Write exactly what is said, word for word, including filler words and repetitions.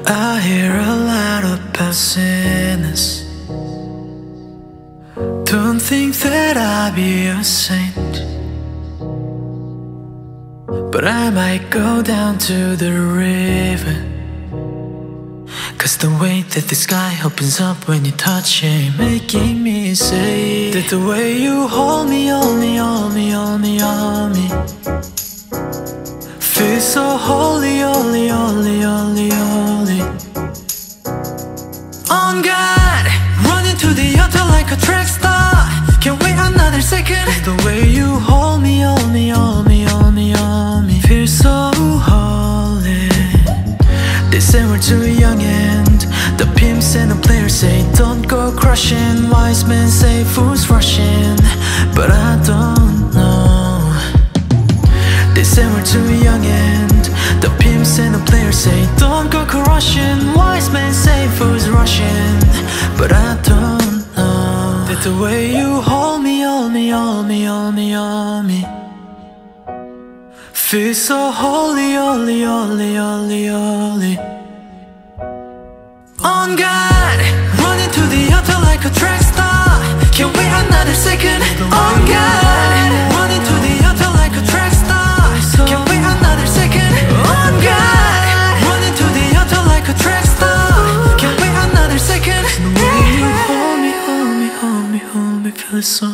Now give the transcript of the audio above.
I hear a lot about sinners. Don't think that I'll be a saint, but I might go down to the river. Cause the way that the sky opens up when you touch it, making me say that the way you hold me, hold me, hold me, hold me, hold me, feels so holy, holy, holy, holy, holy. On God, running to the altar like a track star. Can't wait another second. The way you hold me, hold me, hold me, hold me, hold me, feels so holy. They say we're too young and the pimps and the players say don't go crushing. Wise men say fools rushing, but I don't know. They say we're too young and the pimps and the players say don't go crushing. Wise men say fools rushing, but I don't know that the way you hold me, hold me, hold me, hold me, hold me, feels so holy, holy, holy, holy, holy. On God, running to the altar like a track star. Can't wait another second. On God, running to the altar like a track star. Can't wait another second. On God, running to the altar like a track star. Can't wait another second. The way you hold me, hold me, hold me, hold me, feels so